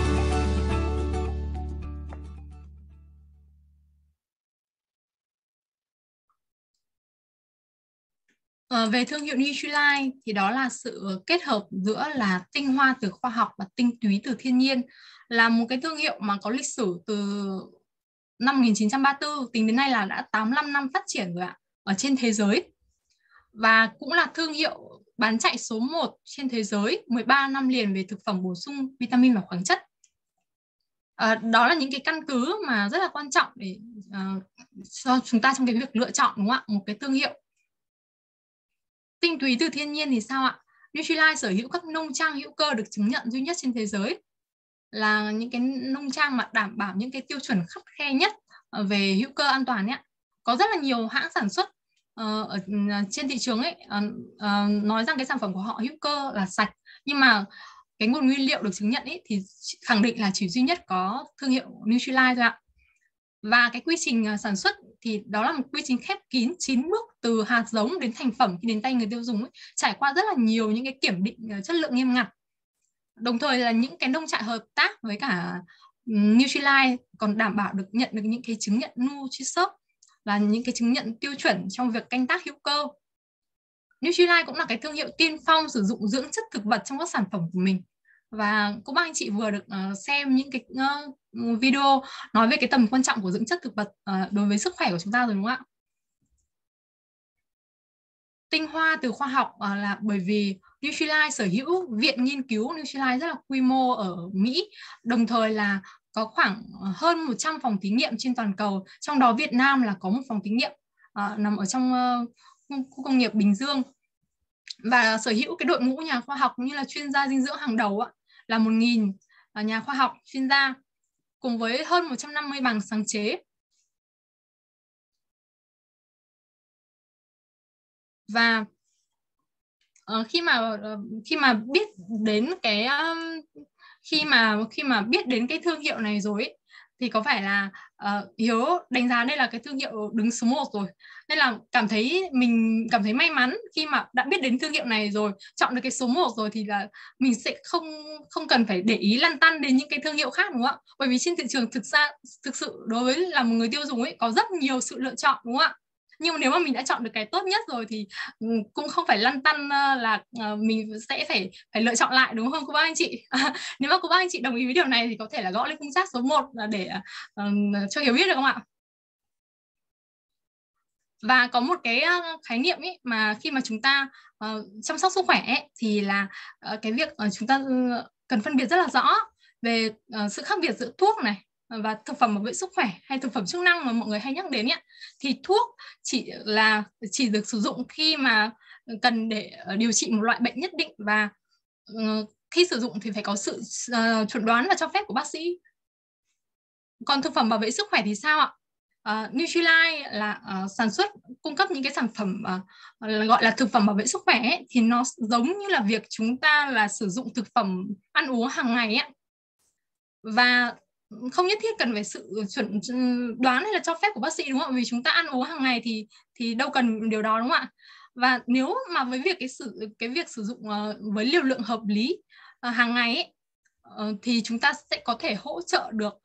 Về thương hiệu Nutrilite thì đó là sự kết hợp giữa là tinh hoa từ khoa học và tinh túy từ thiên nhiên, là một cái thương hiệu mà có lịch sử từ năm 1934, tính đến nay là đã 85 năm phát triển rồi ạ, ở trên thế giới. Và cũng là thương hiệu bán chạy số 1 trên thế giới 13 năm liền về thực phẩm bổ sung vitamin và khoáng chất. Đó là những cái căn cứ mà rất là quan trọng để cho chúng ta trong cái việc lựa chọn, đúng không ạ, một cái thương hiệu. Tinh túy từ thiên nhiên thì sao ạ? Nutrilite sở hữu các nông trang hữu cơ được chứng nhận duy nhất trên thế giới, là những cái nông trang mà đảm bảo những cái tiêu chuẩn khắt khe nhất về hữu cơ an toàn ấy. Có rất là nhiều hãng sản xuất ở trên thị trường ấy nói rằng cái sản phẩm của họ hữu cơ là sạch, nhưng mà cái nguồn nguyên liệu được chứng nhận ấy thì khẳng định là chỉ duy nhất có thương hiệu Nutrilite thôi ạ. Và cái quy trình sản xuất thì đó là một quy trình khép kín 9 bước, từ hạt giống đến thành phẩm khi đến tay người tiêu dùng ấy, trải qua rất là nhiều những cái kiểm định chất lượng nghiêm ngặt. Đồng thời là những cái nông trại hợp tác với cả Nutrilite còn đảm bảo được nhận được những cái chứng nhận NutriServe, là những cái chứng nhận tiêu chuẩn trong việc canh tác hữu cơ. Nutrilite cũng là cái thương hiệu tiên phong sử dụng dưỡng chất thực vật trong các sản phẩm của mình. Và cô bác anh chị vừa được xem những cái video nói về cái tầm quan trọng của dưỡng chất thực vật đối với sức khỏe của chúng ta rồi, đúng không ạ? Tinh hoa từ khoa học là bởi vì Nutrilite sở hữu viện nghiên cứu Nutrilite rất là quy mô ở Mỹ, đồng thời là có khoảng hơn 100 phòng thí nghiệm trên toàn cầu, trong đó Việt Nam là có một phòng thí nghiệm nằm ở trong khu công nghiệp Bình Dương và sở hữu cái đội ngũ nhà khoa học cũng như là chuyên gia dinh dưỡng hàng đầu là 1.000 nhà khoa học, chuyên gia cùng với hơn 150 bằng sáng chế. Và khi mà biết đến cái khi mà biết đến cái thương hiệu này rồi ấy, thì có phải là Hiếu đánh giá đây là cái thương hiệu đứng số 1 rồi, nên là mình cảm thấy may mắn khi mà đã biết đến thương hiệu này rồi, chọn được cái số 1 rồi thì là mình sẽ không cần phải để ý lăn tăn đến những cái thương hiệu khác, đúng không ạ? Bởi vì trên thị trường thực sự đối với là một người tiêu dùng ấy có rất nhiều sự lựa chọn, đúng không ạ? Nhưng mà nếu mà mình đã chọn được cái tốt nhất rồi thì cũng không phải lăn tăn là mình sẽ phải lựa chọn lại, đúng không cô bác anh chị? Nếu mà cô bác anh chị đồng ý với điều này thì có thể là gõ lên khung chat số 1 để cho Hiếu biết được không ạ? Và có một cái khái niệm ấy mà khi mà chúng ta chăm sóc sức khỏe ấy, thì là cái việc chúng ta cần phân biệt rất là rõ về sự khác biệt giữa thuốc này và thực phẩm bảo vệ sức khỏe hay thực phẩm chức năng mà mọi người hay nhắc đến ấy. Thì thuốc chỉ được sử dụng khi mà cần để điều trị một loại bệnh nhất định, và khi sử dụng thì phải có sự chuẩn đoán và cho phép của bác sĩ. Còn thực phẩm bảo vệ sức khỏe thì sao ạ? Nutrilite là sản xuất cung cấp những cái sản phẩm gọi là thực phẩm bảo vệ sức khỏe ấy, thì nó giống như là việc chúng ta là sử dụng thực phẩm ăn uống hàng ngày ấy. Và không nhất thiết cần phải sự chuẩn đoán hay là cho phép của bác sĩ, đúng không? Vì chúng ta ăn uống hàng ngày thì đâu cần điều đó, đúng không ạ? Và nếu mà với việc cái việc sử dụng với liều lượng hợp lý hàng ngày ấy, thì chúng ta sẽ có thể hỗ trợ được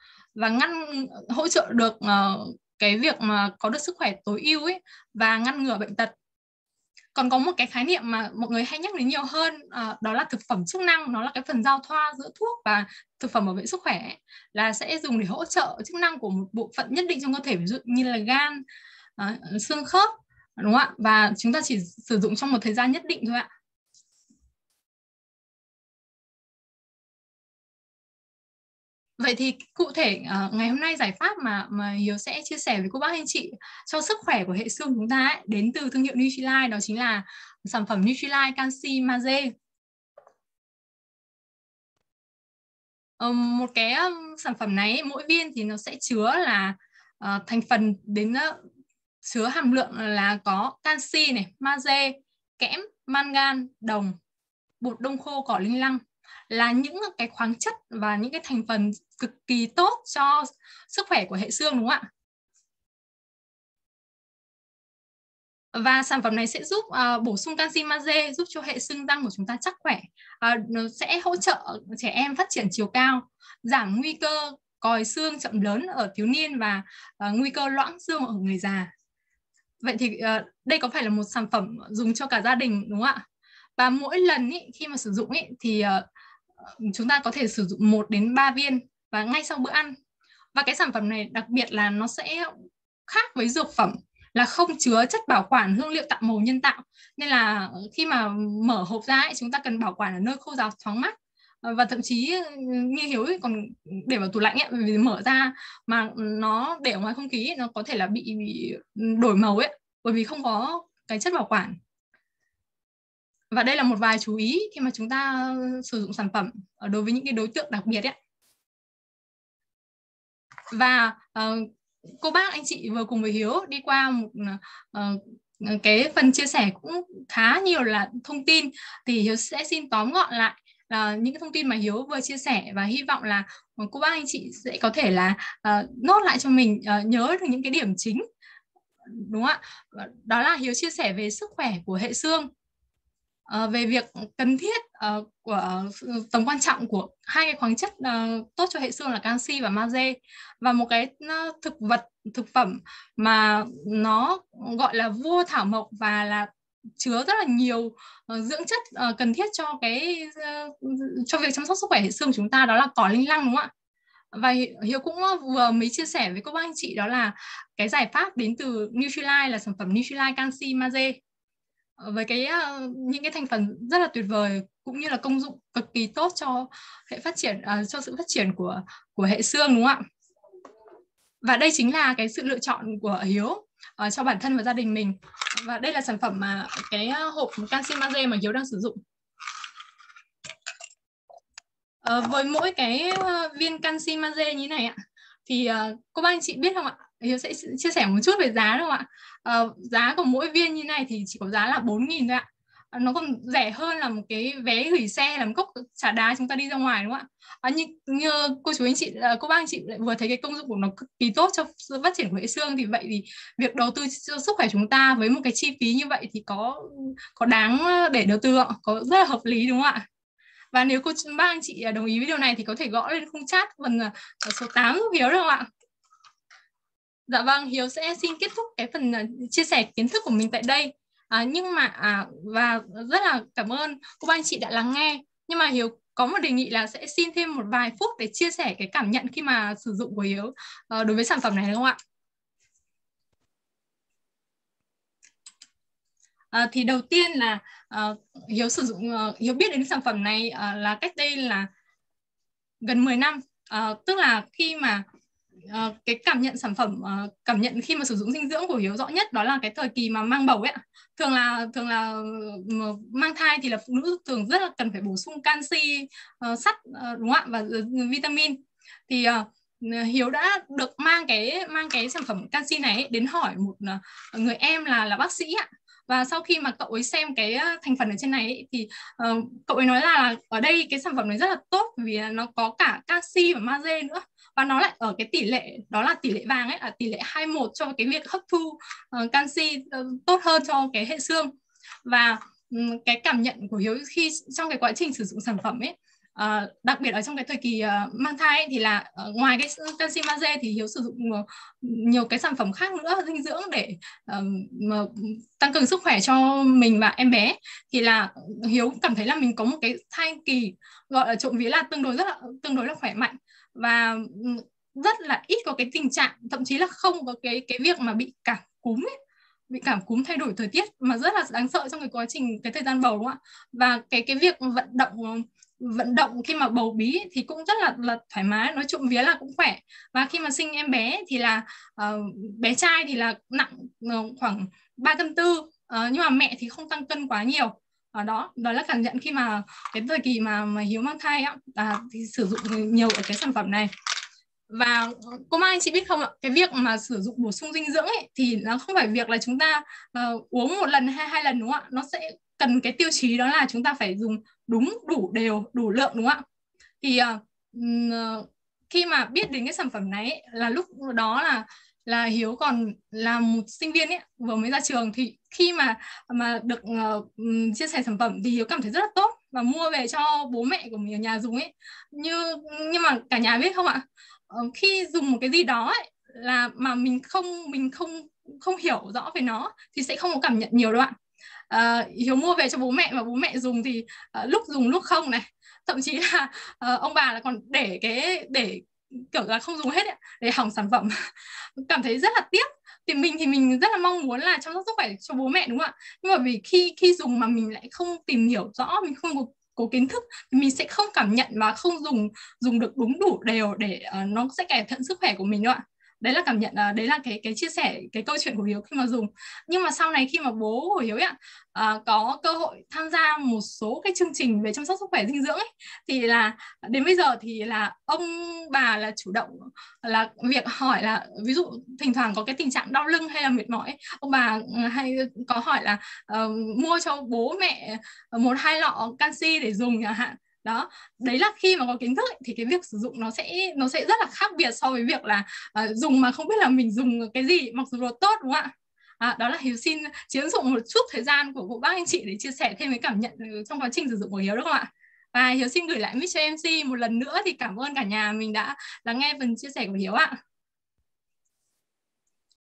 cái việc mà có được sức khỏe tối ưu ấy và ngăn ngừa bệnh tật. Còn có một cái khái niệm mà mọi người hay nhắc đến nhiều hơn, đó là thực phẩm chức năng. Nó là cái phần giao thoa giữa thuốc và thực phẩm bảo vệ sức khỏe, là sẽ dùng để hỗ trợ chức năng của một bộ phận nhất định trong cơ thể, ví dụ như là gan, xương khớp, đúng không ạ? Và chúng ta chỉ sử dụng trong một thời gian nhất định thôi ạ. Vậy thì cụ thể ngày hôm nay giải pháp mà Hiếu sẽ chia sẻ với cô bác anh chị cho sức khỏe của hệ xương chúng ta ấy, đến từ thương hiệu Nutrilite, đó chính là sản phẩm Nutrilite Canxi Magie. Một cái sản phẩm này, mỗi viên thì nó sẽ chứa là thành phần chứa hàm lượng là có canxi này, magie, kẽm, mangan, đồng, bột đông khô, cỏ linh lăng, là những cái khoáng chất và những cái thành phần cực kỳ tốt cho sức khỏe của hệ xương, đúng không ạ? Và sản phẩm này sẽ giúp bổ sung canxi magie, giúp cho hệ xương răng của chúng ta chắc khỏe, nó sẽ hỗ trợ trẻ em phát triển chiều cao, giảm nguy cơ còi xương chậm lớn ở thiếu niên và nguy cơ loãng xương ở người già. Vậy thì đây có phải là một sản phẩm dùng cho cả gia đình, đúng không ạ? Và mỗi lần khi mà sử dụng thì chúng ta có thể sử dụng 1 đến 3 viên và ngay sau bữa ăn. Và cái sản phẩm này đặc biệt là nó sẽ khác với dược phẩm, là không chứa chất bảo quản hương liệu tạo màu nhân tạo, nên là khi mà mở hộp ra chúng ta cần bảo quản ở nơi khô ráo thoáng mát. Và thậm chí như Hiếu còn để vào tủ lạnh vì mở ra mà nó để ở ngoài không khí nó có thể là bị đổi màu bởi vì không có cái chất bảo quản. Và đây là một vài chú ý khi mà chúng ta sử dụng sản phẩm đối với những cái đối tượng đặc biệt Và cô bác anh chị vừa cùng với Hiếu đi qua một cái phần chia sẻ cũng khá nhiều là thông tin, thì Hiếu sẽ xin tóm gọn lại là những cái thông tin mà Hiếu vừa chia sẻ, và hy vọng là cô bác anh chị sẽ có thể là nốt lại cho mình, nhớ được những cái điểm chính, đúng không ạ? Đó là Hiếu chia sẻ về sức khỏe của hệ xương, về việc cần thiết của tầm quan trọng của hai cái khoáng chất tốt cho hệ xương là canxi và magie, và một cái thực phẩm mà nó gọi là vua thảo mộc và là chứa rất là nhiều dưỡng chất cần thiết cho việc chăm sóc sức khỏe hệ xương chúng ta, đó là cỏ linh lăng, đúng không ạ? Và Hiếu cũng vừa mới chia sẻ với các bác anh chị đó là cái giải pháp đến từ Nutrilite, là sản phẩm Nutrilite Canxi Magie, với những cái thành phần rất là tuyệt vời cũng như là công dụng cực kỳ tốt cho cho sự phát triển của hệ xương, đúng không ạ? Và đây chính là cái sự lựa chọn của Hiếu cho bản thân và gia đình mình. Và đây là sản phẩm mà cái hộp canxi magie mà Hiếu đang sử dụng. Với mỗi cái viên canxi magie như này ạ, thì cô bác anh chị biết không ạ? Hiếu sẽ chia sẻ một chút về giá đúng không ạ? Giá của mỗi viên như này thì chỉ có giá là 4.000 thôi ạ. Nó còn rẻ hơn là một cái vé gửi xe, làm cốc trà đá chúng ta đi ra ngoài đúng không ạ? Như cô chú anh chị, cô bác anh chị lại vừa thấy cái công dụng của nó cực kỳ tốt cho sự phát triển của hệ xương, thì vậy thì việc đầu tư cho sức khỏe chúng ta với một cái chi phí như vậy thì có đáng để đầu tư không? Có rất là hợp lý đúng không ạ? Và nếu cô bác anh chị đồng ý với điều này thì có thể gõ lên khung chat phần số 8 giúp Hiếu được không ạ? Dạ vâng, Hiếu sẽ xin kết thúc cái phần chia sẻ kiến thức của mình tại đây. Và rất là cảm ơn cô bác anh chị đã lắng nghe. Nhưng mà Hiếu có một đề nghị là sẽ xin thêm một vài phút để chia sẻ cái cảm nhận khi mà sử dụng của Hiếu đối với sản phẩm này đúng không ạ? Thì đầu tiên là Hiếu sử dụng, Hiếu biết đến sản phẩm này là cách đây là gần 10 năm. Tức là khi mà cái cảm nhận sản phẩm, cảm nhận khi mà sử dụng dinh dưỡng của Hiếu rõ nhất đó là cái thời kỳ mà mang bầu ấy. Thường là mang thai thì là phụ nữ thường rất là cần phải bổ sung canxi, sắt đúng không ạ, và vitamin. Thì Hiếu đã được mang cái sản phẩm canxi này ấy, đến hỏi một người em là bác sĩ ạ. Và sau khi mà cậu ấy xem cái thành phần ở trên này ấy, thì cậu ấy nói là ở đây cái sản phẩm này rất là tốt vì nó có cả canxi và magie nữa, và nó lại ở cái tỷ lệ đó là tỷ lệ vàng ấy, là tỷ lệ 21 cho cái việc hấp thu canxi tốt hơn cho cái hệ xương. Và cái cảm nhận của Hiếu khi trong cái quá trình sử dụng sản phẩm ấy, đặc biệt ở trong cái thời kỳ mang thai ấy, thì là ngoài cái canxi magie thì Hiếu sử dụng nhiều cái sản phẩm khác nữa, dinh dưỡng để tăng cường sức khỏe cho mình và em bé. Thì là Hiếu cảm thấy là mình có một cái thai kỳ gọi là trộm vía là tương đối là khỏe mạnh, và rất là ít có cái tình trạng, thậm chí là không có cái việc mà bị cảm cúm ấy, bị cảm cúm thay đổi thời tiết mà rất là đáng sợ trong cái quá trình cái thời gian bầu đúng không ạ? Và cái việc vận động khi mà bầu bí thì cũng rất là thoải mái, nói trộm vía là cũng khỏe. Và khi mà sinh em bé thì là bé trai thì là nặng khoảng 3,4 cân, nhưng mà mẹ thì không tăng cân quá nhiều. Đó là cảm nhận khi mà cái thời kỳ mà Hiếu mang thai á, thì sử dụng nhiều ở cái sản phẩm này. Và cô Mai anh chị biết không ạ, cái việc mà sử dụng bổ sung dinh dưỡng ấy, thì nó không phải việc là chúng ta uống một lần hay 2 lần đúng không ạ? Nó sẽ cần cái tiêu chí đó là chúng ta phải dùng đúng, đủ, đều, đủ lượng đúng không ạ? Thì khi mà biết đến cái sản phẩm này ấy, là lúc đó là Hiếu còn là một sinh viên ấy, vừa mới ra trường. Thì khi mà được chia sẻ sản phẩm thì Hiếu cảm thấy rất là tốt và mua về cho bố mẹ của mình ở nhà dùng ấy. Nhưng mà cả nhà biết không ạ, khi dùng một cái gì đó ấy, là mà mình không hiểu rõ về nó thì sẽ không có cảm nhận nhiều đâu ạ. Hiếu mua về cho bố mẹ và bố mẹ dùng thì lúc dùng lúc không này, thậm chí là ông bà là còn để kiểu là không dùng hết ấy, để hỏng sản phẩm. Cảm thấy rất là tiếc. Thì mình rất là mong muốn là chăm sóc sức khỏe cho bố mẹ đúng không ạ? Nhưng mà vì khi dùng mà mình lại không tìm hiểu rõ, mình không có kiến thức thì mình sẽ không cảm nhận và không dùng được đúng, đủ, đều để nó sẽ cải thiện sức khỏe của mình đâu ạ. Đấy là cảm nhận, đấy là cái chia sẻ cái câu chuyện của Hiếu khi mà dùng. Nhưng mà sau này khi mà bố của Hiếu ấy có cơ hội tham gia một số cái chương trình về chăm sóc sức khỏe dinh dưỡng ấy, thì là đến bây giờ thì là ông bà là chủ động là việc hỏi là ví dụ thỉnh thoảng có cái tình trạng đau lưng hay là mệt mỏi ấy, ông bà hay có hỏi là mua cho bố mẹ 1-2 lọ canxi để dùng chẳng hạn. Đó, đấy là khi mà có kiến thức ấy, thì cái việc sử dụng nó sẽ rất là khác biệt so với việc là dùng mà không biết là mình dùng cái gì, mặc dù là tốt đúng không ạ? Đó là Hiếu xin chiếm dụng một chút thời gian của cô bác anh chị để chia sẻ thêm cái cảm nhận trong quá trình sử dụng của Hiếu, đúng không ạ? Và Hiếu xin gửi lại mic cho MC một lần nữa thì cảm ơn cả nhà mình đã lắng nghe phần chia sẻ của Hiếu ạ.